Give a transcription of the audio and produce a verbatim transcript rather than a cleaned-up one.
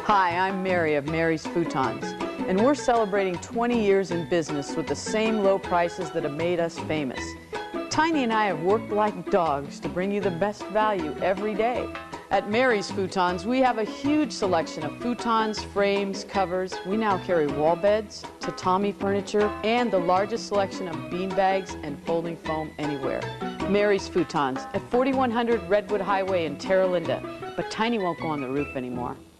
Hi, I'm Mary of Mary's Futons, and we're celebrating twenty years in business with the same low prices that have made us famous. Tiny and I have worked like dogs to bring you the best value every day. At Mary's Futons, we have a huge selection of futons, frames, covers. We now carry wall beds, tatami furniture, and the largest selection of bean bags and folding foam anywhere. Mary's Futons at forty-one hundred Redwood Highway in Terra Linda, but Tiny won't go on the roof anymore.